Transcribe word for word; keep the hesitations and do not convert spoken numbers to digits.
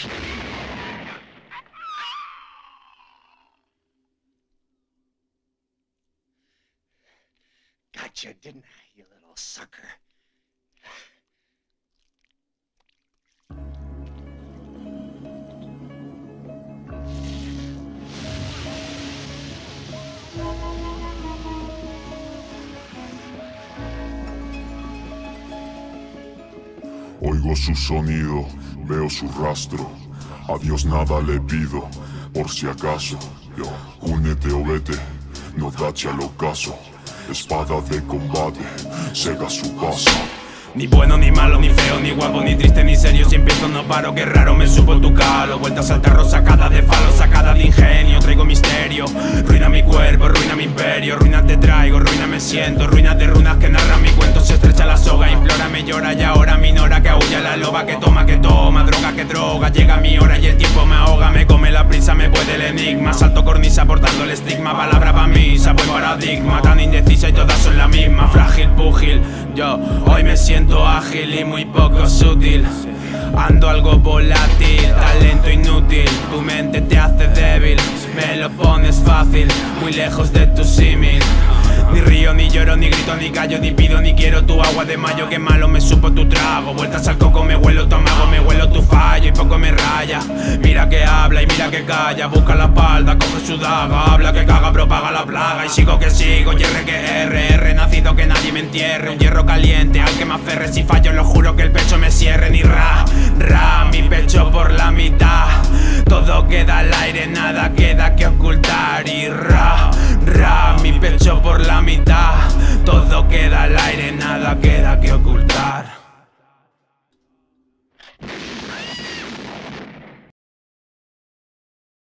Gotcha, didn't I, you little sucker? Oigo su sonido, veo su rastro. A Dios nada le pido, por si acaso. Yo, únete o vete, no dache al ocaso. Espada de combate, cega su paso. Ni bueno, ni malo, ni feo, ni guapo, ni triste, ni serio. Si empiezo no paro, qué raro me supo tu calo. Vueltas al tarro, sacada de falo, sacada de ingenio. Traigo misterio, ruina mi cuerpo, ruina mi imperio. Ruinas te traigo, ruina me siento. Ruinas de runas que narran mi cuento. Se estrecha la soga, implora, me llora. Y ahora minora, que aúlla la loba. Que toma, que toma, droga, que droga. Llega mi hora y el tiempo me ahoga. Me come la prisa, me puede el enigma. Salto cornisa portando el estigma. Palabra pa' misa, buen paradigma. Tan indecisa y todas son la misma. Frágil, púgil, yo hoy me siento ágil y muy poco sutil. Ando algo volátil, talento inútil. Tu mente te hace débil, me lo pones fácil. Muy lejos de tu símil. Ni río, ni lloro, ni grito, ni callo, ni pido, ni quiero tu agua de mayo. Que malo me supo tu trago. Vueltas al coco, me huelo tu amago, me huelo tu fallo y poco me raya. Mira que habla y mira que calla. Busca la espalda, coge su daga. Habla que caga, propaga la plaga. Y sigo que sigo, y R que R, R nacido que nadie me entierre. Un hierro caliente al que me aferre. Si fallo lo juro que el pecho me cierre. Ni ra, ra